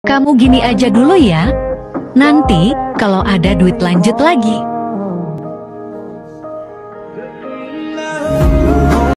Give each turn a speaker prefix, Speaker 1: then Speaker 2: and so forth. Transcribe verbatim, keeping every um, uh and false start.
Speaker 1: Kamu gini aja dulu ya. Nanti kalau ada duit lanjut lagi.